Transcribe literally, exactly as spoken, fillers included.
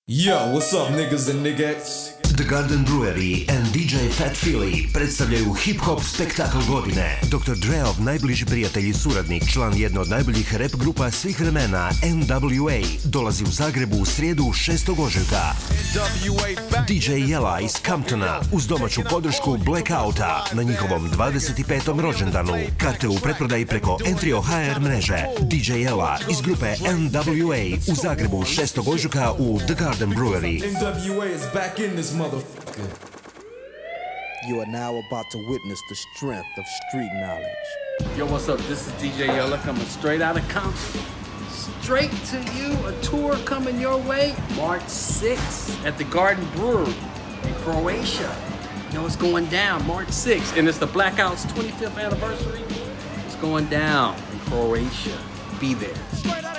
Yo, what's up niggas and niggettes? The Garden Brewery and D J Fat Philly predstavljaju hip-hop spektakl godine. doktor Dreov najbliži prijatelj i suradnik, član jedne od najboljih rap grupa svih vremena, N W A, dolazi u Zagrebu u srijedu šestog ožujka. D J Jela iz Comptona uz domaću podršku Blackouta na njihovom dvadeset petom rođendanu. Karte u pretprodaji preko Entrio H R mreže. D J Jela iz grupe N W A u Zagrebu šestog ožujka u The Garden Brewery. N W A is back in this motherfucker. You are now about to witness the strength of street knowledge. Yo, what's up? This is D J Yella coming straight out of Compton. Straight to you, a tour coming your way, March sixth at the Garden Brewery in Croatia. You know, it's going down March sixth, and it's the Blackout's twenty-fifth anniversary. It's going down in Croatia. Be there.